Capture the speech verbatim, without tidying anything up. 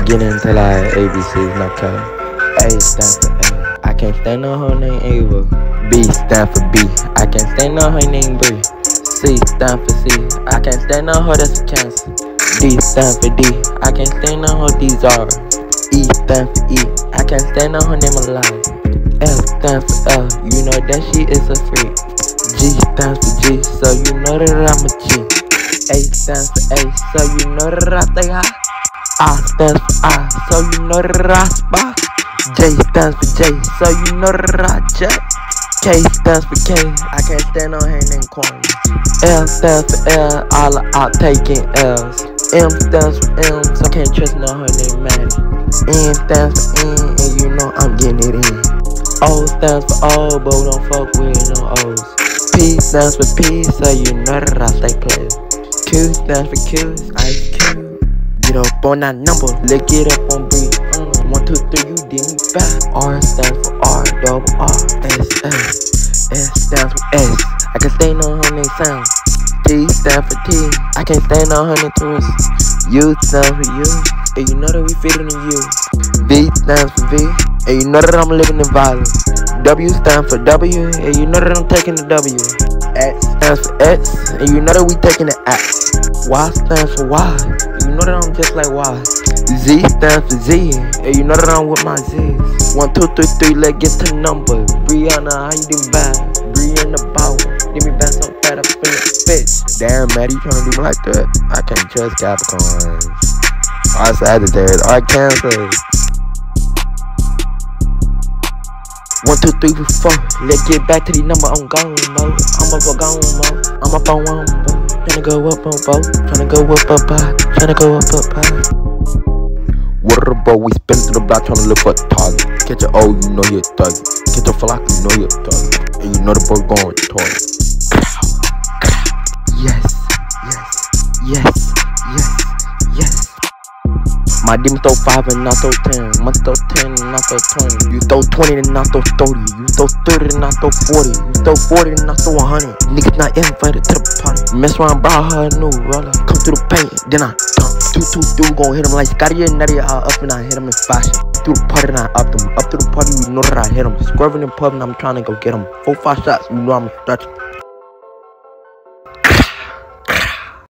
Beginning to like A B C's not count. A stand for A. I can't stand no hoe named Ava. B stand for B. I can't stand no hoe named Bree. C stand for C. I can't stand no hoe that's a cancer. D stand for D. I can't stand no hoe these are. E stand for E. I can't stand no hoe named alive. F stand for L. You know that she is a freak. G stands for G. So you know that I'm a G. A stands for A. So you know that I stay high. I stands for I, so you know that I spy. J stands for J, so you know that I jet. K stands for K, I can't stand on her named Corny. L stands for L, all out taking L's. M stands for M, so I can't trust no her named Maddie. N stands for N, and you know I'm getting it in. O stands for O, but we don't fuck with no O's. P stands for P, so you know that I stay clear. Q stands for Q, Ice Cube. Get up on that number, let's get up on B. Mm. One, two, three, you did me back. R stands for R, double R, S, S. S stands for S, I can stand on her name sound. T stands for T, I can't stand on her name tourists. U stands for U, and you know that we fit in U. V stands for V, and you know that I'm living in violence. W stands for W, and you know that I'm taking the W. X stands for X, and you know that we taking the X. Y stands for Y, you know that I'm just like Y. Z stands for Z, and you know that I'm with my Z's. One, two, three, three, let's get to number. Brianna, how you doing bad? Brianna Bow, give me back so fat up in the bitch. Damn, Maddie, you trying to do me like that? I can't trust Capricorns. Our Sagittarius, our Cancers. One, two, three, four. Let's get back to the number on gone mode. I'm up on gone mode. I'm up on one mode. Tryna go up on both. Tryna go up up high. Tryna go up up high. Water boat, we spin through the block tryna look for a target. Catch a O, you know you're a thug. Catch a flock, you know you're a thug. And you know the boat going retarded. Yes, yes, yes, yes, yes. My demons throw five and I throw ten. Must throw ten and I throw twenty. You throw twenty and I throw thirty. You throw thirty and I throw forty. You throw forty and I throw one hundred. Niggas not invited to the party. Mess around, brought her a new roller. Come through the paint, then I dump. Two, two, two, gon' hit him like Scotty and Nutty. I up and I hit him in fashion. Through the party and I up them. Up through the party, you know that I hit him. Swerving and pubbing, I'm trying to go get him. Four, five shots, you know I'm stretching.